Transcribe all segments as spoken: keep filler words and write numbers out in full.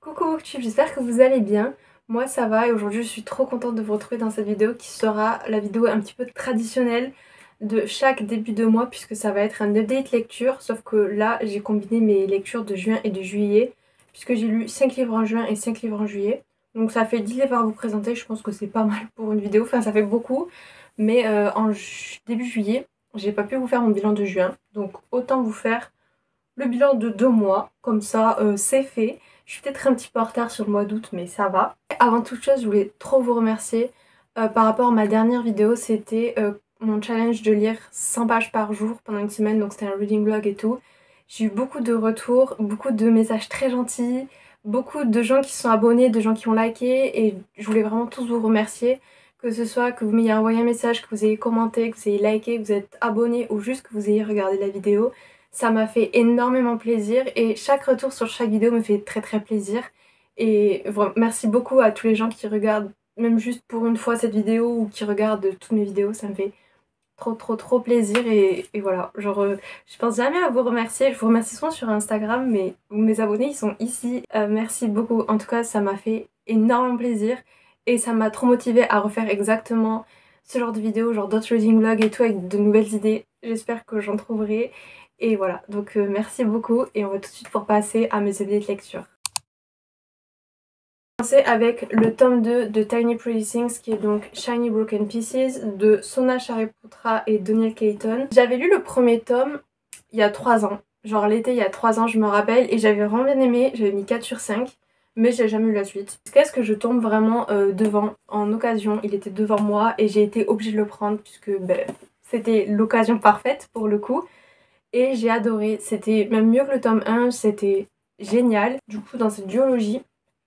Coucou YouTube, j'espère que vous allez bien. Moi ça va et aujourd'hui je suis trop contente de vous retrouver dans cette vidéo qui sera la vidéo un petit peu traditionnelle de chaque début de mois puisque ça va être un update lecture, sauf que là j'ai combiné mes lectures de juin et de juillet puisque j'ai lu cinq livres en juin et cinq livres en juillet. Donc ça fait dix livres à vous présenter, je pense que c'est pas mal pour une vidéo, enfin ça fait beaucoup. Mais euh, en ju début juillet, j'ai pas pu vous faire mon bilan de juin, donc autant vous faire le bilan de deux mois, comme ça euh, c'est fait. Je suis peut-être un petit peu en retard sur le mois d'août mais ça va. Avant toute chose je voulais trop vous remercier euh, par rapport à ma dernière vidéo, c'était euh, mon challenge de lire cent pages par jour pendant une semaine, donc c'était un reading vlog et tout. J'ai eu beaucoup de retours, beaucoup de messages très gentils, beaucoup de gens qui se sont abonnés, de gens qui ont liké et je voulais vraiment tous vous remercier. Que ce soit que vous m'ayez envoyé un message, que vous ayez commenté, que vous ayez liké, que vous êtes abonné ou juste que vous ayez regardé la vidéo. Ça m'a fait énormément plaisir et chaque retour sur chaque vidéo me fait très très plaisir. Et vraiment, merci beaucoup à tous les gens qui regardent, même juste pour une fois cette vidéo ou qui regardent toutes mes vidéos, ça me fait trop trop trop plaisir et, et voilà, genre euh, je pense jamais à vous remercier, je vous remercie souvent sur Instagram mais mes abonnés ils sont ici, euh, merci beaucoup, en tout cas ça m'a fait énormément plaisir et ça m'a trop motivée à refaire exactement ce genre de vidéos, genre d'autres reading vlogs et tout avec de nouvelles idées, j'espère que j'en trouverai et voilà, donc euh, merci beaucoup et on va tout de suite pouvoir passer à mes idées de lecture. Avec le tome deux de Tiny Pretty Things qui est donc Shiny Broken Pieces de Sona Shariputra et Daniel Clayton. J'avais lu le premier tome il y a trois ans, genre l'été il y a trois ans je me rappelle, et j'avais vraiment bien aimé, j'avais mis quatre sur cinq mais j'ai jamais eu la suite. Qu'est-ce que je tombe vraiment euh, devant en occasion, il était devant moi et j'ai été obligée de le prendre puisque ben, c'était l'occasion parfaite pour le coup et j'ai adoré, c'était même mieux que le tome un, c'était génial. Du coup dans cette duologie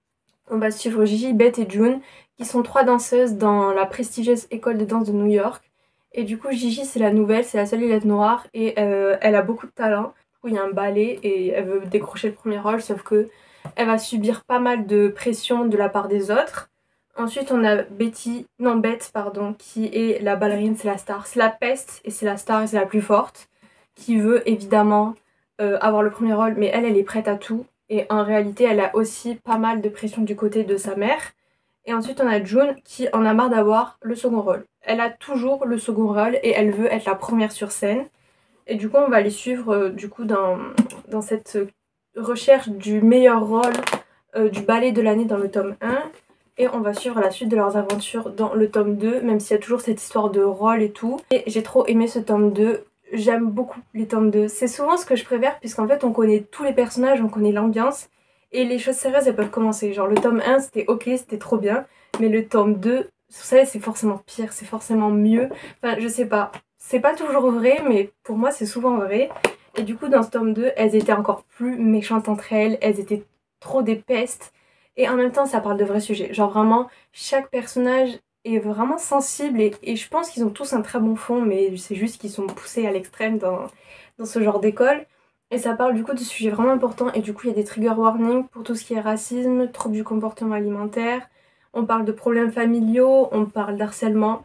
on va suivre Gigi, Beth et June, qui sont trois danseuses dans la prestigieuse école de danse de New York. Et du coup, Gigi, c'est la nouvelle, c'est la seule élève noire, et euh, elle a beaucoup de talent. Du coup, il y a un ballet, et elle veut décrocher le premier rôle, sauf que elle va subir pas mal de pression de la part des autres. Ensuite, on a Betty, non, Beth, pardon, qui est la ballerine, c'est la star. C'est la peste, et c'est la star, et c'est la plus forte, qui veut évidemment euh, avoir le premier rôle, mais elle, elle est prête à tout. Et en réalité, elle a aussi pas mal de pression du côté de sa mère. Et ensuite, on a June qui en a marre d'avoir le second rôle. Elle a toujours le second rôle et elle veut être la première sur scène. Et du coup, on va les suivre euh, du coup dans, dans cette recherche du meilleur rôle euh, du ballet de l'année dans le tome un. Et on va suivre la suite de leurs aventures dans le tome deux, même s'il y a toujours cette histoire de rôle et tout. Et j'ai trop aimé ce tome deux. J'aime beaucoup les tomes deux. C'est souvent ce que je préfère puisqu'en fait on connaît tous les personnages, on connaît l'ambiance et les choses sérieuses elles peuvent commencer. Genre le tome un c'était ok, c'était trop bien, mais le tome deux, vous savez, c'est forcément pire, c'est forcément mieux. Enfin je sais pas, c'est pas toujours vrai mais pour moi c'est souvent vrai. Et du coup dans ce tome deux, elles étaient encore plus méchantes entre elles, elles étaient trop des pestes et en même temps ça parle de vrais sujets. Genre vraiment chaque personnage est vraiment sensible et, et je pense qu'ils ont tous un très bon fond mais c'est juste qu'ils sont poussés à l'extrême dans, dans ce genre d'école et ça parle du coup de sujets vraiment importants et du coup il y a des trigger warnings pour tout ce qui est racisme, troubles du comportement alimentaire, on parle de problèmes familiaux, on parle d'harcèlement,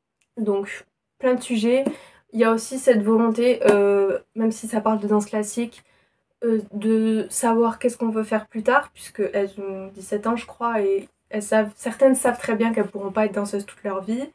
donc plein de sujets. Il y a aussi cette volonté, euh, même si ça parle de danse classique, euh, de savoir qu'est-ce qu'on veut faire plus tard puisque elles ont dix-sept ans je crois et elles savent, certaines savent très bien qu'elles pourront pas être danseuses toute leur vie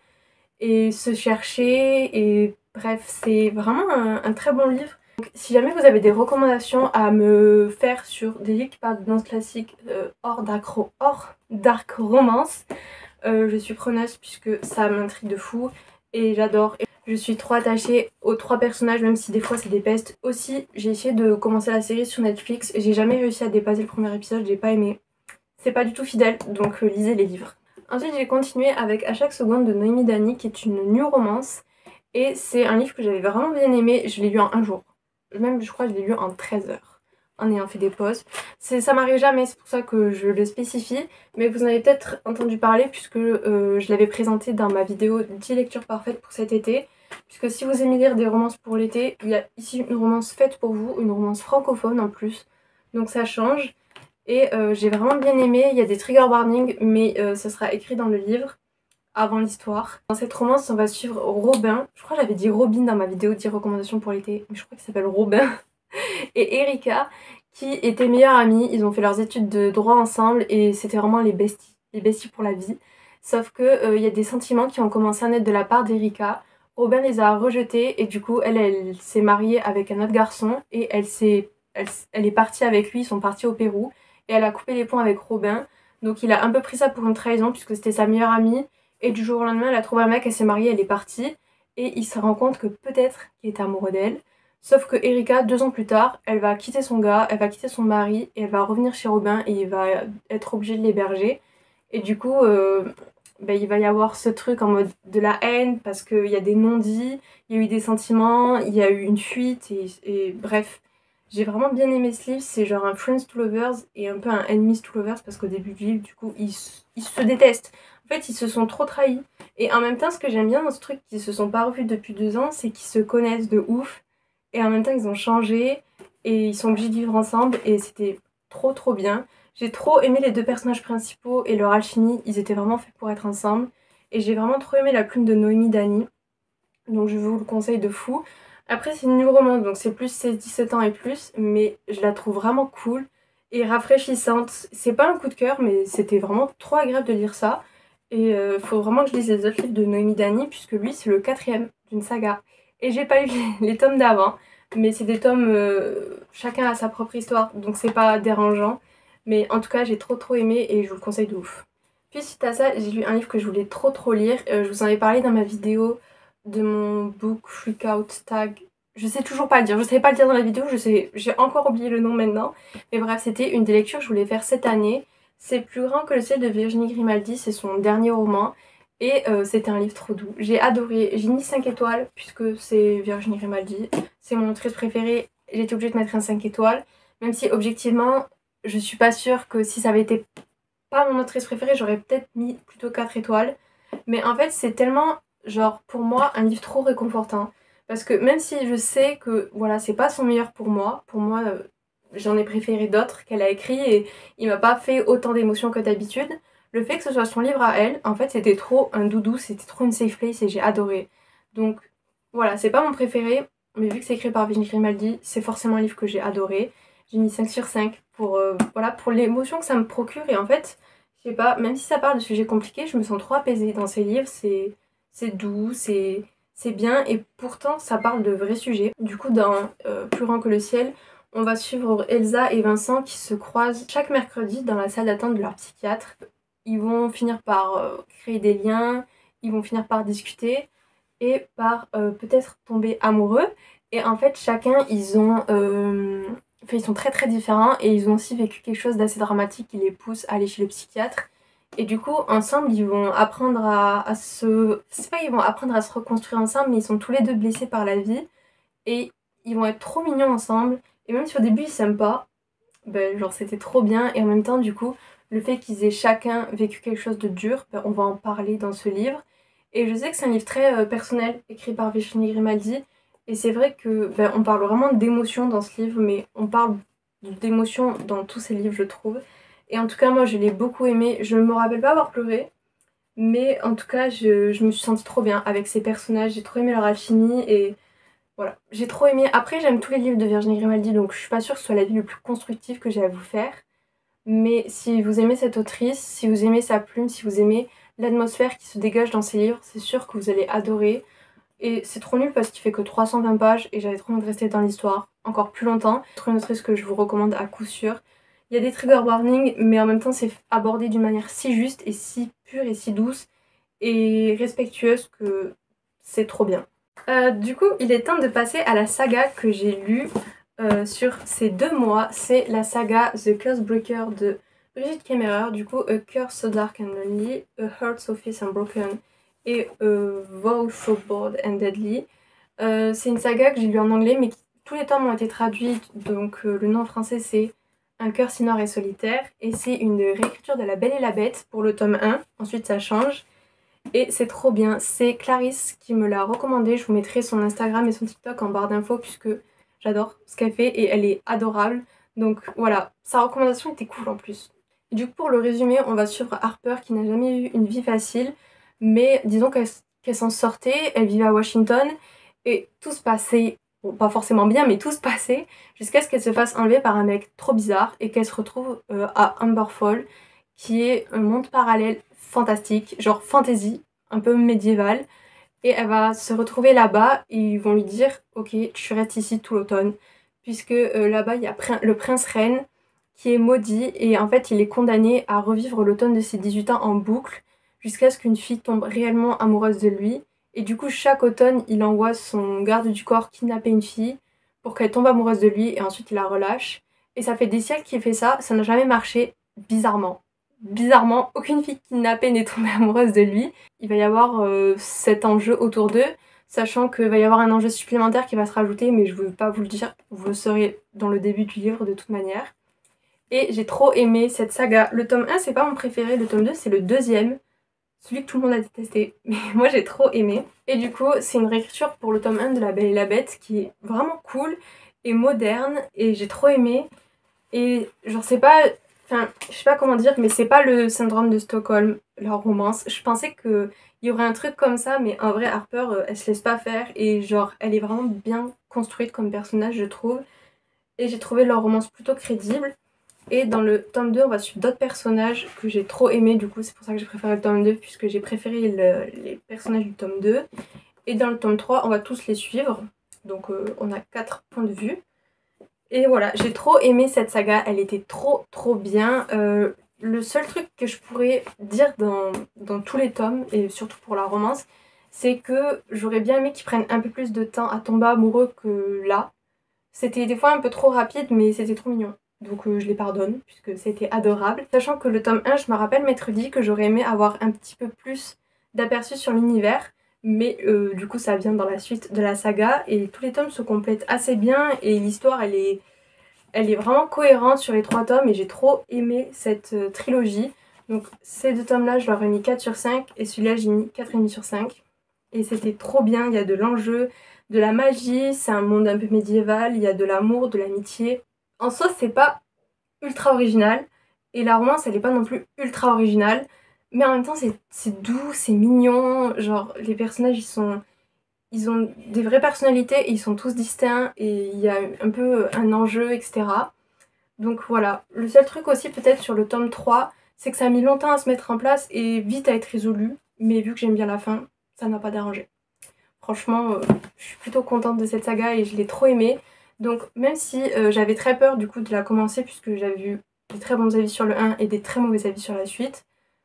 et se chercher et bref c'est vraiment un, un très bon livre. Donc, si jamais vous avez des recommandations à me faire sur des livres qui parlent de danse classique euh, hors dark, hors dark romance, euh, je suis preneuse puisque ça m'intrigue de fou et j'adore. Je suis trop attachée aux trois personnages même si des fois c'est des pestes. Aussi j'ai essayé de commencer la série sur Netflix et j'ai jamais réussi à dépasser le premier épisode, j'ai pas aimé. C'est pas du tout fidèle donc euh, lisez les livres. Ensuite j'ai continué avec À chaque seconde de Noémie Dany qui est une new romance et c'est un livre que j'avais vraiment bien aimé, je l'ai lu en un jour. Même je crois que je l'ai lu en treize heures en ayant fait des pauses. Ça m'arrive jamais, c'est pour ça que je le spécifie, mais vous en avez peut-être entendu parler puisque euh, je l'avais présenté dans ma vidéo dix lectures parfaites pour cet été. Puisque si vous aimez lire des romances pour l'été, il y a ici une romance faite pour vous, une romance francophone en plus, donc ça change. Et euh, j'ai vraiment bien aimé, il y a des trigger warnings, mais euh, ça sera écrit dans le livre, avant l'histoire. Dans cette romance, on va suivre Robin, je crois que j'avais dit Robin dans ma vidéo dix recommandations pour l'été, mais je crois qu'il s'appelle Robin, et Erika, qui étaient meilleurs amis. Ils ont fait leurs études de droit ensemble et c'était vraiment les besties, les besties pour la vie. Sauf que euh, y a des sentiments qui ont commencé à naître de la part d'Erika. Robin les a rejetés et du coup elle, elle s'est mariée avec un autre garçon et elle, s'est, elle, elle est partie avec lui, ils sont partis au Pérou et elle a coupé les ponts avec Robin. Donc il a un peu pris ça pour une trahison puisque c'était sa meilleure amie et du jour au lendemain elle a trouvé un mec, elle s'est mariée, elle est partie et il se rend compte que peut-être qu'il est amoureux d'elle. Sauf que Erika, deux ans plus tard, elle va quitter son gars, elle va quitter son mari et elle va revenir chez Robin et il va être obligé de l'héberger. Et du coup, euh, ben, il va y avoir ce truc en mode de la haine parce qu'il y a des non-dits, il y a eu des sentiments, il y a eu une fuite et, et bref. J'ai vraiment bien aimé ce livre, c'est genre un Friends to Lovers et un peu un Enemies to Lovers parce qu'au début du livre, du coup, ils, ils se détestent. En fait, ils se sont trop trahis. Et en même temps, ce que j'aime bien dans ce truc qu'ils se sont pas revus depuis deux ans, c'est qu'ils se connaissent de ouf. Et en même temps, ils ont changé et ils sont obligés de vivre ensemble et c'était trop trop bien. J'ai trop aimé les deux personnages principaux et leur alchimie, ils étaient vraiment faits pour être ensemble. Et j'ai vraiment trop aimé la plume de Noémie Dany, donc je vous le conseille de fou. Après c'est une new romance, donc c'est plus seize dix-sept ans et plus, mais je la trouve vraiment cool et rafraîchissante. C'est pas un coup de cœur, mais c'était vraiment trop agréable de lire ça. Et euh, faut vraiment que je lise les autres livres de Noémie Dany, puisque lui c'est le quatrième d'une saga. Et j'ai pas lu les tomes d'avant, mais c'est des tomes, euh, chacun a sa propre histoire, donc c'est pas dérangeant. Mais en tout cas, j'ai trop trop aimé et je vous le conseille de ouf. Puis suite à ça, j'ai lu un livre que je voulais trop trop lire. Euh, je vous en avais parlé dans ma vidéo de mon book freak out tag. Je sais toujours pas le dire, je savais pas le dire dans la vidéo, je sais, j'ai encore oublié le nom maintenant. Mais bref, c'était une des lectures que je voulais faire cette année. C'est Plus grand que le ciel de Virginie Grimaldi, c'est son dernier roman. Et euh, c'était un livre trop doux. J'ai adoré, j'ai mis cinq étoiles puisque c'est Virginie Grimaldi. C'est mon autrice préférée, j'ai été obligée de mettre un cinq étoiles. Même si objectivement, je suis pas sûre que si ça avait été pas mon autrice préférée, j'aurais peut-être mis plutôt quatre étoiles. Mais en fait, c'est tellement, genre, pour moi, un livre trop réconfortant. Parce que même si je sais que, voilà, c'est pas son meilleur pour moi, pour moi, euh, j'en ai préféré d'autres qu'elle a écrit et il m'a pas fait autant d'émotions que d'habitude. Le fait que ce soit son livre à elle, en fait, c'était trop un doudou, c'était trop une safe place et j'ai adoré. Donc, voilà, c'est pas mon préféré, mais vu que c'est écrit par Virginie Grimaldi, c'est forcément un livre que j'ai adoré. J'ai mis cinq sur cinq pour, euh, voilà, pour l'émotion que ça me procure. Et en fait, je sais pas, même si ça parle de sujets compliqués, je me sens trop apaisée dans ces livres. C'est c'est doux, c'est c'est bien. Et pourtant, ça parle de vrais sujets. Du coup, dans euh, Plus grand que le ciel, on va suivre Elsa et Vincent qui se croisent chaque mercredi dans la salle d'attente de leur psychiatre. Ils vont finir par euh, créer des liens, ils vont finir par discuter et par euh, peut-être tomber amoureux. Et en fait, chacun, ils ont... Euh, enfin, ils sont très très différents et ils ont aussi vécu quelque chose d'assez dramatique qui les pousse à aller chez le psychiatre. Et du coup, ensemble, ils vont apprendre à, à se... C'est pas qu'ils vont apprendre à se reconstruire ensemble, mais ils sont tous les deux blessés par la vie. Et ils vont être trop mignons ensemble. Et même si au début, ils s'aiment pas, ben, genre c'était trop bien. Et en même temps, du coup, le fait qu'ils aient chacun vécu quelque chose de dur, ben, on va en parler dans ce livre. Et je sais que c'est un livre très euh, personnel, écrit par Virginie Grimaldi. Et c'est vrai que ben, on parle vraiment d'émotions dans ce livre, mais on parle d'émotions dans tous ces livres, je trouve. Et en tout cas, moi, je l'ai beaucoup aimé. Je ne me rappelle pas avoir pleuré, mais en tout cas, je, je me suis sentie trop bien avec ces personnages. J'ai trop aimé leur alchimie et voilà, j'ai trop aimé. Après, j'aime tous les livres de Virginie Grimaldi, donc je suis pas sûre que ce soit la vie le plus constructif que j'ai à vous faire. Mais si vous aimez cette autrice, si vous aimez sa plume, si vous aimez l'atmosphère qui se dégage dans ses livres, c'est sûr que vous allez adorer. Et c'est trop nul parce qu'il fait que trois cent vingt pages et j'avais trop envie de rester dans l'histoire encore plus longtemps. C'est une autrice que je vous recommande à coup sûr. Il y a des trigger warnings, mais en même temps c'est abordé d'une manière si juste et si pure et si douce et respectueuse que c'est trop bien. Euh, du coup, il est temps de passer à la saga que j'ai lue euh, sur ces deux mois. C'est la saga The Cursebreaker de Brigitte Kemmerer. Du coup, A Curse So Dark and Lonely, A Heart So Fierce and Broken et euh, Vow So Bold and Deadly. Euh, c'est une saga que j'ai lue en anglais, mais qui, tous les tomes ont été traduits. Donc euh, le nom en français c'est Un cœur si noir et solitaire. Et c'est une réécriture de La Belle et la Bête pour le tome un. Ensuite ça change. Et c'est trop bien, c'est Clarisse qui me l'a recommandé, je vous mettrai son Instagram et son TikTok en barre d'infos puisque j'adore ce qu'elle fait et elle est adorable. Donc voilà, sa recommandation était cool en plus. Et du coup pour le résumé, on va suivre Harper qui n'a jamais eu une vie facile, mais disons qu'elle qu'elle s'en sortait, elle vivait à Washington et tout se passait bon, pas forcément bien, mais tout se passait, jusqu'à ce qu'elle se fasse enlever par un mec trop bizarre et qu'elle se retrouve euh, à Humberfall, qui est un monde parallèle fantastique, genre fantasy, un peu médiéval. Et elle va se retrouver là-bas et ils vont lui dire ok, tu restes ici tout l'automne, puisque euh, là-bas il y a prin le prince reine qui est maudit et en fait il est condamné à revivre l'automne de ses dix-huit ans en boucle jusqu'à ce qu'une fille tombe réellement amoureuse de lui. Et du coup chaque automne il envoie son garde du corps kidnapper une fille pour qu'elle tombe amoureuse de lui et ensuite il la relâche. Et ça fait des siècles qu'il fait ça, ça n'a jamais marché, bizarrement. Bizarrement, aucune fille kidnappée n'est tombée amoureuse de lui. Il va y avoir euh, cet enjeu autour d'eux, sachant qu'il va y avoir un enjeu supplémentaire qui va se rajouter, mais je ne veux pas vous le dire, vous le saurez dans le début du livre de toute manière. Et j'ai trop aimé cette saga. Le tome un, c'est pas mon préféré, le tome deux, c'est le deuxième, celui que tout le monde a détesté, mais moi j'ai trop aimé. Et du coup, c'est une réécriture pour le tome un de La Belle et la Bête qui est vraiment cool et moderne, et j'ai trop aimé. Et genre, c'est pas. Enfin, je sais pas comment dire, mais c'est pas le syndrome de Stockholm, leur romance. Je pensais qu'il y aurait un truc comme ça, mais en vrai, Harper, euh, elle se laisse pas faire. Et genre, elle est vraiment bien construite comme personnage, je trouve. Et j'ai trouvé leur romance plutôt crédible. Et dans le tome deux, on va suivre d'autres personnages que j'ai trop aimés. Du coup, c'est pour ça que j'ai préféré le tome deux, puisque j'ai préféré le- les personnages du tome deux. Et dans le tome trois, on va tous les suivre. Donc, euh, on a quatre points de vue. Et voilà, j'ai trop aimé cette saga, elle était trop trop bien. Euh, le seul truc que je pourrais dire dans, dans tous les tomes, et surtout pour la romance, c'est que j'aurais bien aimé qu'ils prennent un peu plus de temps à tomber amoureux que là. C'était des fois un peu trop rapide, mais c'était trop mignon. Donc euh, je les pardonne, puisque c'était adorable. Sachant que le tome un, je me rappelle m'être dit que j'aurais aimé avoir un petit peu plus d'aperçu sur l'univers. Mais euh, du coup ça vient dans la suite de la saga et tous les tomes se complètent assez bien et l'histoire elle est, elle est vraiment cohérente sur les trois tomes et j'ai trop aimé cette euh, trilogie. Donc ces deux tomes là je leur ai mis quatre sur cinq et celui-là j'ai mis quatre virgule cinq sur cinq. Et c'était trop bien, il y a de l'enjeu, de la magie, c'est un monde un peu médiéval, il y a de l'amour, de l'amitié. En soi c'est pas ultra original et la romance elle est pas non plus ultra originale. Mais en même temps c'est doux, c'est mignon, genre les personnages ils sont ils ont des vraies personnalités et ils sont tous distincts et il y a un peu un enjeu, et cetera. Donc voilà. Le seul truc aussi peut-être sur le tome trois, c'est que ça a mis longtemps à se mettre en place et vite à être résolu. Mais vu que j'aime bien la fin, ça n'a pas dérangé. Franchement, euh, je suis plutôt contente de cette saga et je l'ai trop aimée. Donc même si euh, j'avais très peur du coup de la commencer puisque j'avais vu des très bons avis sur le un et des très mauvais avis sur la suite,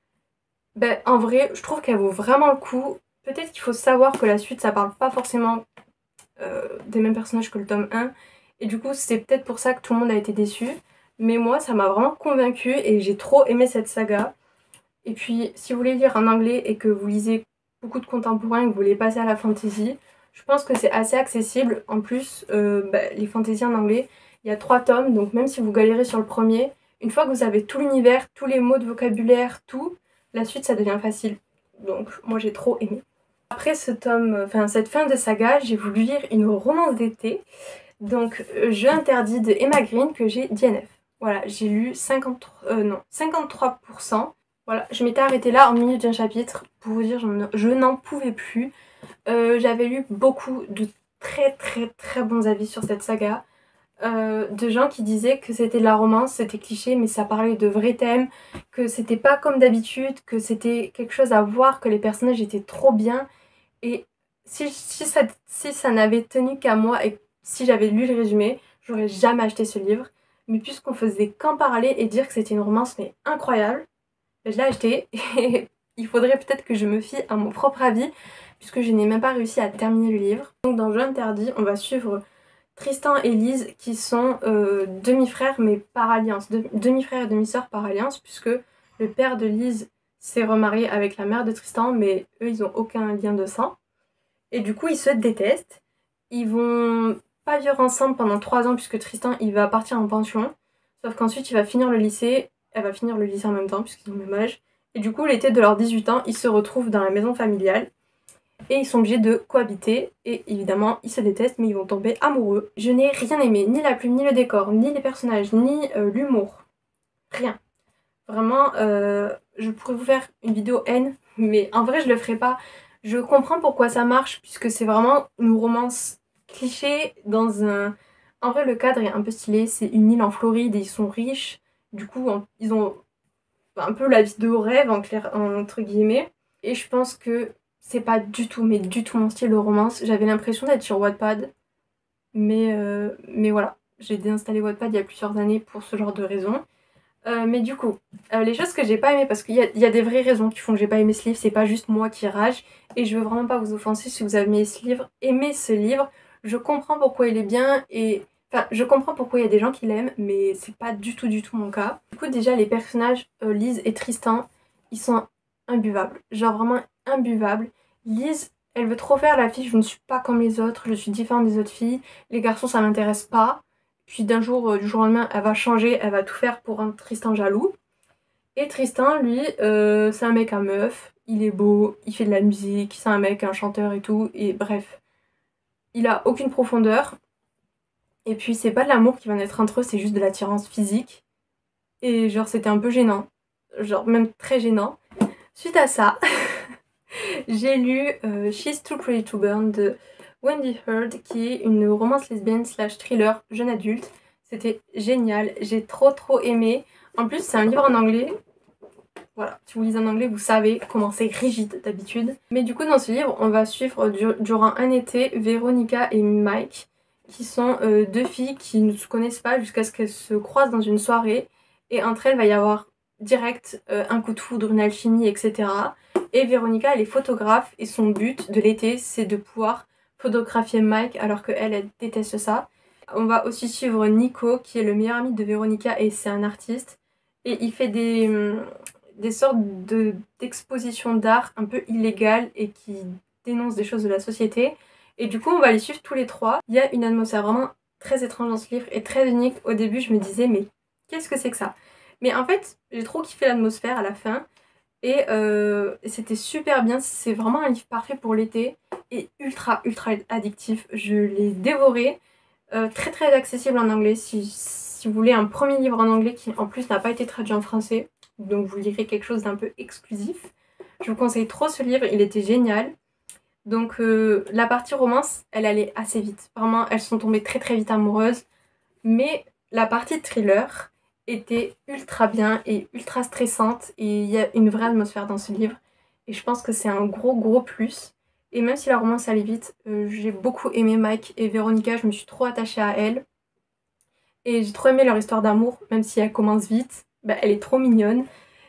ben en vrai, je trouve qu'elle vaut vraiment le coup. Peut-être qu'il faut savoir que la suite, ça parle pas forcément euh, des mêmes personnages que le tome un. Et du coup, c'est peut-être pour ça que tout le monde a été déçu. Mais moi, ça m'a vraiment convaincue et j'ai trop aimé cette saga. Et puis, si vous voulez lire en anglais et que vous lisez beaucoup de contemporains et que vous voulez passer à la fantasy, je pense que c'est assez accessible. En plus, euh, bah, les fantaisies en anglais, il y a trois tomes. Donc même si vous galérez sur le premier, une fois que vous avez tout l'univers, tous les mots de vocabulaire, tout, la suite, ça devient facile. Donc moi, j'ai trop aimé. Après ce tome, enfin cette fin de saga, j'ai voulu lire une romance d'été, donc euh, Jeu interdit de Emma Green que j'ai D N F. Voilà, j'ai lu cinquante-trois, euh, non, cinquante-trois pour cent. Voilà, je m'étais arrêtée là en milieu d'un chapitre pour vous dire je n'en pouvais plus. Euh, J'avais lu beaucoup de très très très bons avis sur cette saga. Euh, de gens qui disaient que c'était de la romance, c'était cliché, mais ça parlait de vrais thèmes, que c'était pas comme d'habitude, que c'était quelque chose à voir, que les personnages étaient trop bien. Et si, si ça, si ça n'avait tenu qu'à moi et si j'avais lu le résumé, j'aurais jamais acheté ce livre. Mais puisqu'on faisait qu'en parler et dire que c'était une romance mais incroyable, je l'ai acheté et il faudrait peut-être que je me fie à mon propre avis puisque je n'ai même pas réussi à terminer le livre. Donc dans Jeu interdit, on va suivre Tristan et Lise qui sont euh, demi-frères mais par alliance, de, demi-frères et demi-sœurs par alliance puisque le père de Lise s'est remarié avec la mère de Tristan mais eux ils n'ont aucun lien de sang. Et du coup ils se détestent, ils vont pas vivre ensemble pendant trois ans puisque Tristan il va partir en pension, sauf qu'ensuite il va finir le lycée, elle va finir le lycée en même temps puisqu'ils ont le même âge. Et du coup l'été de leurs dix-huit ans ils se retrouvent dans la maison familiale. Et ils sont obligés de cohabiter, et évidemment ils se détestent mais ils vont tomber amoureux. Je n'ai rien aimé, ni la plume, ni le décor, ni les personnages, ni euh, l'humour. Rien. Vraiment, euh, je pourrais vous faire une vidéo haine, mais en vrai je le ferai pas. Je comprends pourquoi ça marche, puisque c'est vraiment une romance cliché dans un... En vrai le cadre est un peu stylé, c'est une île en Floride et ils sont riches. Du coup ils ont un peu la vie de rêve en clair, entre guillemets. Et je pense que c'est pas du tout, mais du tout mon style de romance. J'avais l'impression d'être sur Wattpad. Mais, euh, mais voilà, j'ai déinstallé Wattpad il y a plusieurs années pour ce genre de raisons. Euh, mais du coup, euh, les choses que j'ai pas aimées, parce qu'il y a, y a des vraies raisons qui font que j'ai pas aimé ce livre, c'est pas juste moi qui rage, et je veux vraiment pas vous offenser si vous avez aimé ce livre. Aimé ce livre, je comprends pourquoi il est bien, et enfin, je comprends pourquoi il y a des gens qui l'aiment, mais c'est pas du tout du tout mon cas. Du coup, déjà, les personnages, euh, Lise et Tristan, ils sont imbuvables, genre vraiment imbuvables. Lise, elle veut trop faire la fille, je ne suis pas comme les autres, je suis différente des autres filles, les garçons ça m'intéresse pas. Puis d'un jour, euh, du jour au lendemain, elle va changer, elle va tout faire pour rendre Tristan jaloux. Et Tristan, lui, euh, c'est un mec à meuf, il est beau, il fait de la musique, c'est un mec, un chanteur et tout, et bref. Il a aucune profondeur. Et puis c'est pas de l'amour qui va naître entre eux, c'est juste de l'attirance physique. Et genre c'était un peu gênant. Genre même très gênant. Suite à ça, j'ai lu euh, She's Too Pretty to Burn de Wendy Heard, qui est une romance lesbienne slash thriller jeune adulte. C'était génial, j'ai trop trop aimé. En plus c'est un livre en anglais. Voilà, si vous lisez en anglais, vous savez comment c'est rigide d'habitude. Mais du coup dans ce livre, on va suivre du- durant un été Véronica et Mike, qui sont euh, deux filles qui ne se connaissent pas jusqu'à ce qu'elles se croisent dans une soirée. Et entre elles, va y avoir direct euh, un coup de foudre, une alchimie, et cetera. Et Véronica, elle est photographe et son but de l'été, c'est de pouvoir photographier Mike alors qu'elle, elle déteste ça. On va aussi suivre Nico, qui est le meilleur ami de Véronica et c'est un artiste. Et il fait des, hum, des sortes de, d'expositions d'art un peu illégales et qui dénoncent des choses de la société. Et du coup, on va les suivre tous les trois. Il y a une atmosphère vraiment très étrange dans ce livre et très unique. Au début, je me disais, mais qu'est-ce que c'est que ça? Mais en fait, j'ai trop kiffé l'atmosphère à la fin. Et euh, c'était super bien. C'est vraiment un livre parfait pour l'été. Et ultra, ultra addictif. Je l'ai dévoré. Euh, très, très accessible en anglais. Si, si vous voulez un premier livre en anglais qui, en plus, n'a pas été traduit en français. Donc, vous lirez quelque chose d'un peu exclusif. Je vous conseille trop ce livre. Il était génial. Donc euh, la partie romance, elle allait assez vite. Vraiment, elles sont tombées très très vite amoureuses. Mais la partie thriller était ultra bien et ultra stressante. Et il y a une vraie atmosphère dans ce livre. Et je pense que c'est un gros gros plus. Et même si la romance allait vite, euh, j'ai beaucoup aimé Mike et Véronica. Je me suis trop attachée à elle. Et j'ai trop aimé leur histoire d'amour, même si elle commence vite. Bah, elle est trop mignonne.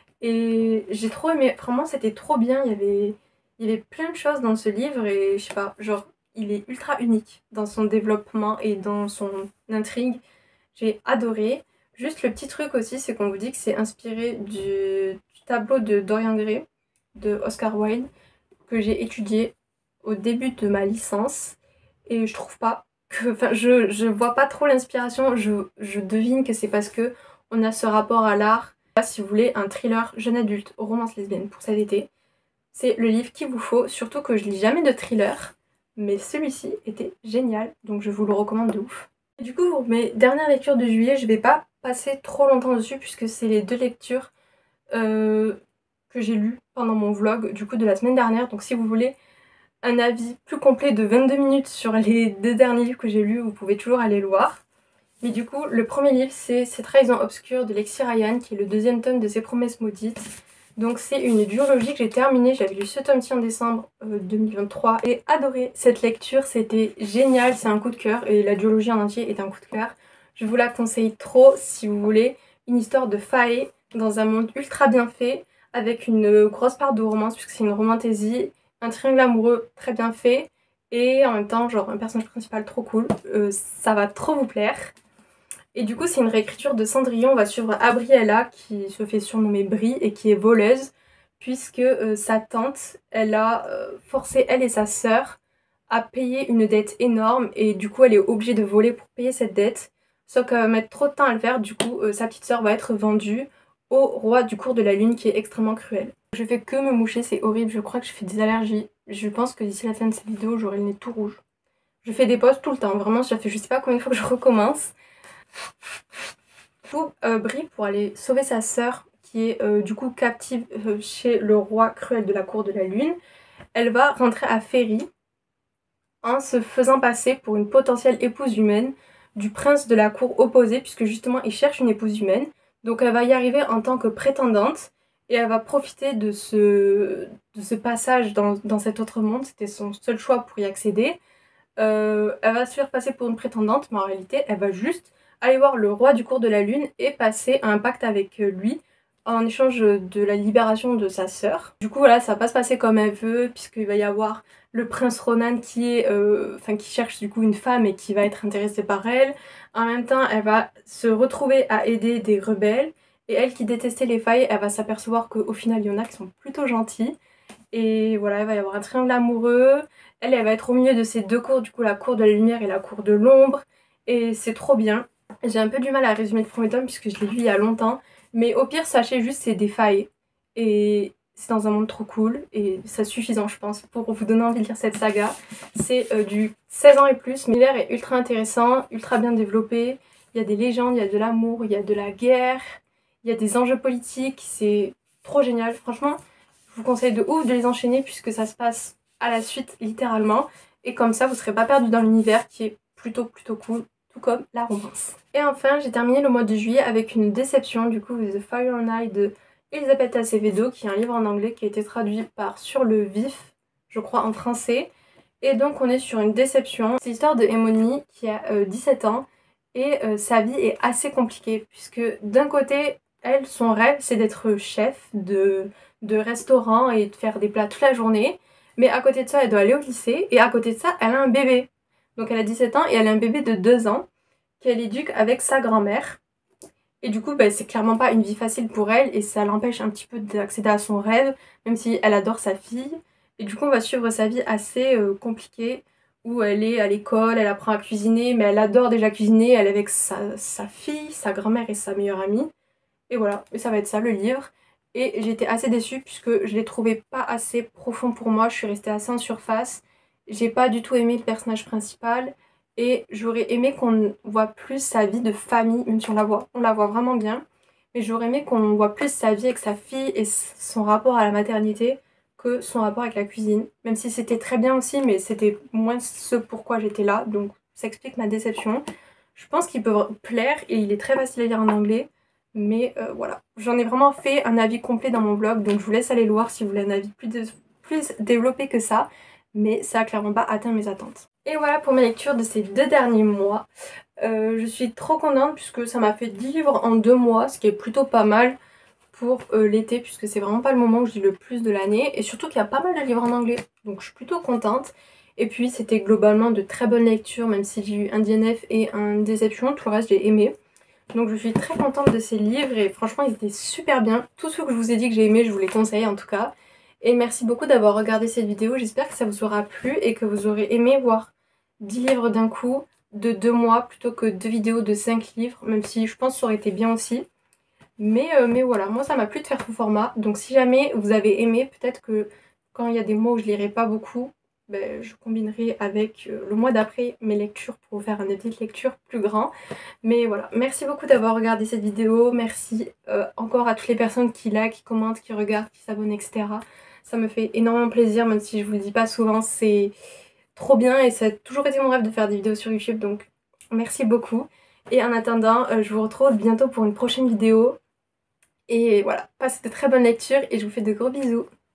Et j'ai trop aimé, vraiment c'était trop bien, il y avait, il y avait plein de choses dans ce livre et je sais pas, genre il est ultra unique dans son développement et dans son intrigue. J'ai adoré. Juste le petit truc aussi, c'est qu'on vous dit que c'est inspiré du, du tableau de Dorian Gray de Oscar Wilde que j'ai étudié au début de ma licence et je trouve pas que, enfin je, je vois pas trop l'inspiration, je, je devine que c'est parce que on a ce rapport à l'art. Si vous voulez un thriller jeune adulte, romance lesbienne pour cet été, c'est le livre qu'il vous faut, surtout que je lis jamais de thriller, mais celui-ci était génial, donc je vous le recommande de ouf. Du coup, pour mes dernières lectures de juillet, je vais pas passer trop longtemps dessus puisque c'est les deux lectures euh, que j'ai lues pendant mon vlog du coup de la semaine dernière, donc si vous voulez un avis plus complet de vingt-deux minutes sur les deux derniers livres que j'ai lus, vous pouvez toujours aller le voir. Mais du coup, le premier livre, c'est Ces trahisons obscures de Lexi Ryan, qui est le deuxième tome de Ses promesses maudites. Donc c'est une duologie que j'ai terminée, j'avais lu ce tome-ci en décembre euh, deux mille vingt-trois. J'ai adoré cette lecture, c'était génial, c'est un coup de cœur, et la duologie en entier est un coup de cœur. Je vous la conseille trop si vous voulez une histoire de fae dans un monde ultra bien fait, avec une grosse part de romance, puisque c'est une romantasy, un triangle amoureux très bien fait, et en même temps, genre un personnage principal trop cool. Euh, ça va trop vous plaire. Et du coup, c'est une réécriture de Cendrillon. On va suivre Abriella, qui se fait surnommer Brie et qui est voleuse, puisque euh, sa tante, elle a euh, forcé elle et sa sœur à payer une dette énorme et du coup, elle est obligée de voler pour payer cette dette. Sauf qu'elle va mettre trop de temps à le faire, du coup, euh, sa petite sœur va être vendue au roi du cours de la lune qui est extrêmement cruel. Je fais que me moucher, c'est horrible, je crois que je fais des allergies. Je pense que d'ici la fin de cette vidéo, j'aurai le nez tout rouge. Je fais des pauses tout le temps, vraiment, ça fait je sais pas combien de fois que je recommence. Du coup, euh, Brie, pour aller sauver sa sœur, qui est euh, du coup captive euh, chez le roi cruel de la cour de la lune, elle va rentrer à Ferry en se faisant passer pour une potentielle épouse humaine du prince de la cour opposée, puisque justement il cherche une épouse humaine. Donc elle va y arriver en tant que prétendante et elle va profiter de ce, de ce passage dans, dans cet autre monde. C'était son seul choix pour y accéder. Euh, elle va se faire passer pour une prétendante, mais en réalité elle va juste aller voir le roi du cours de la lune et passer un pacte avec lui en échange de la libération de sa sœur. Du coup voilà, ça va pas se passer comme elle veut, puisqu'il va y avoir le prince Ronan qui est, euh, enfin qui cherche du coup une femme et qui va être intéressé par elle. En même temps, elle va se retrouver à aider des rebelles, et elle qui détestait les failles, elle va s'apercevoir qu'au final il y en a qui sont plutôt gentils. Et voilà, il va y avoir un triangle amoureux. Elle, elle va être au milieu de ces deux cours, du coup la cour de la lumière et la cour de l'ombre. Et c'est trop bien. J'ai un peu du mal à résumer le premier tome puisque je l'ai lu il y a longtemps. Mais au pire, sachez juste c'est des failles. Et c'est dans un monde trop cool. Et c'est suffisant, je pense, pour vous donner envie de lire cette saga. C'est euh, du seize ans et plus. Mais l'univers est ultra intéressant, ultra bien développé. Il y a des légendes, il y a de l'amour, il y a de la guerre. Il y a des enjeux politiques. C'est trop génial. Franchement, je vous conseille de ouf de les enchaîner puisque ça se passe à la suite littéralement. Et comme ça, vous ne serez pas perdu dans l'univers qui est plutôt plutôt cool, tout comme la romance. Et enfin, j'ai terminé le mois de juillet avec une déception, du coup, The Fire and I de Elisabetta Acevedo, qui est un livre en anglais qui a été traduit par Sur le vif, je crois en français. Et donc on est sur une déception. C'est l'histoire de Emony qui a euh, dix-sept ans et euh, sa vie est assez compliquée puisque d'un côté, elle, son rêve c'est d'être chef de, de restaurant et de faire des plats toute la journée. Mais à côté de ça, elle doit aller au lycée et à côté de ça, elle a un bébé. Donc elle a dix-sept ans et elle a un bébé de deux ans qu'elle éduque avec sa grand-mère. Et du coup, bah, c'est clairement pas une vie facile pour elle et ça l'empêche un petit peu d'accéder à son rêve, même si elle adore sa fille. Et du coup, on va suivre sa vie assez euh, compliquée où elle est à l'école, elle apprend à cuisiner, mais elle adore déjà cuisiner, elle est avec sa, sa fille, sa grand-mère et sa meilleure amie. Et voilà, et ça va être ça le livre. Et j'ai été assez déçue puisque je l'ai trouvé pas assez profond pour moi, je suis restée assez en surface. J'ai pas du tout aimé le personnage principal. Et j'aurais aimé qu'on voit plus sa vie de famille, même si on la voit, on la voit vraiment bien. Mais j'aurais aimé qu'on voit plus sa vie avec sa fille et son rapport à la maternité que son rapport avec la cuisine. Même si c'était très bien aussi, mais c'était moins ce pourquoi j'étais là. Donc ça explique ma déception. Je pense qu'il peut plaire et il est très facile à lire en anglais. Mais euh, voilà, j'en ai vraiment fait un avis complet dans mon blog. Donc je vous laisse aller le voir si vous voulez un avis plus, de... plus développé que ça. Mais ça a clairement pas atteint mes attentes. Et voilà pour mes lectures de ces deux derniers mois. Euh, je suis trop contente puisque ça m'a fait dix livres en deux mois, ce qui est plutôt pas mal pour euh, l'été puisque c'est vraiment pas le moment où je lis le plus de l'année. Et surtout qu'il y a pas mal de livres en anglais, donc je suis plutôt contente. Et puis c'était globalement de très bonnes lectures, même si j'ai eu un D N F et un Déception, tout le reste j'ai aimé. Donc je suis très contente de ces livres et franchement ils étaient super bien. Tous ceux que je vous ai dit que j'ai aimé, je vous les conseille en tout cas. Et merci beaucoup d'avoir regardé cette vidéo, j'espère que ça vous aura plu et que vous aurez aimé voir dix livres d'un coup de deux mois plutôt que deux vidéos de cinq livres, même si je pense que ça aurait été bien aussi. Mais, euh, mais voilà, moi ça m'a plu de faire ce format, donc si jamais vous avez aimé, peut-être que quand il y a des mois où je lirai pas beaucoup, ben, je combinerai avec euh, le mois d'après mes lectures pour vous faire un avis de lecture plus grand. Mais voilà, merci beaucoup d'avoir regardé cette vidéo, merci euh, encore à toutes les personnes qui like, qui commentent, qui regardent, qui s'abonnent, et cetera. Ça me fait énormément plaisir, même si je vous le dis pas souvent, c'est trop bien et ça a toujours été mon rêve de faire des vidéos sur YouTube, donc merci beaucoup. Et en attendant, euh, je vous retrouve bientôt pour une prochaine vidéo. Et voilà, passez de très bonnes lectures et je vous fais de gros bisous.